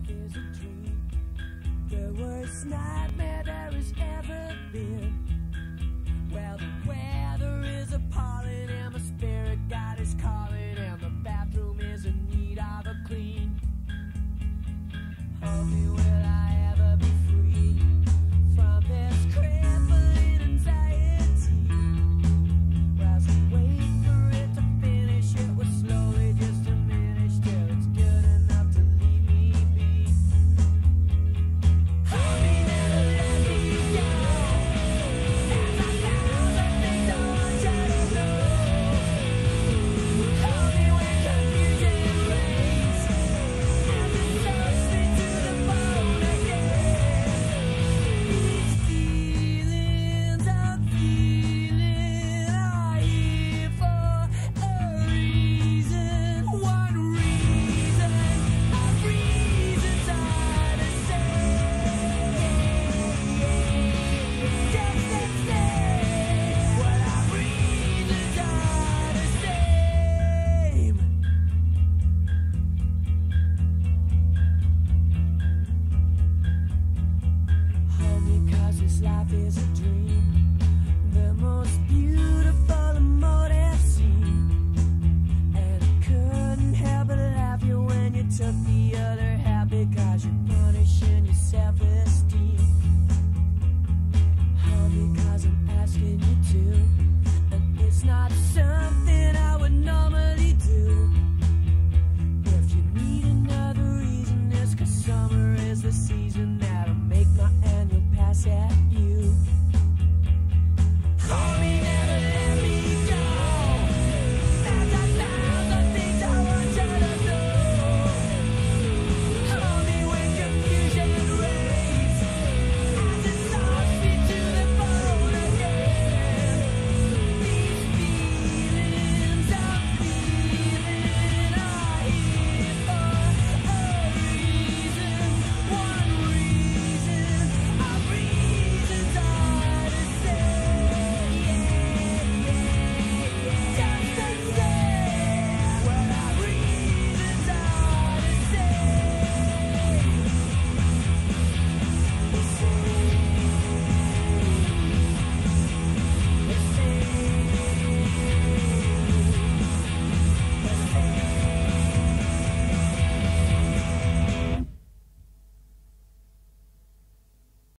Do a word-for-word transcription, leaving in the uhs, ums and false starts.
life is a dream, the worst nightmare there has ever been. Well, the weather is appalling and my spirit guide is calling, and the bathroom is in need of a clean. Hold me, will I ever be free from this crippling anxiety? Well, as I wait for it to finish, it will slowly just diminish till it's good enough to leave me be. Hold me, never let me go, as I thousand things I want you to know. Hold me when confusion reigns, as it soaks me to the bone again. These feelings I'm feeling are here for a reason. One reason, a reason's hard to say. Just to say what our reasons are the same. Hold me, 'cause this life is a dream, the most beautiful emotive scene. And I couldn't help but laugh you when you took the other half, because you're punishing your self-esteem. Hold me, 'cause I'm asking you to, and it's not something I would normally do. If you need another reason, it's 'cause summer is the season that'll make my annual pass at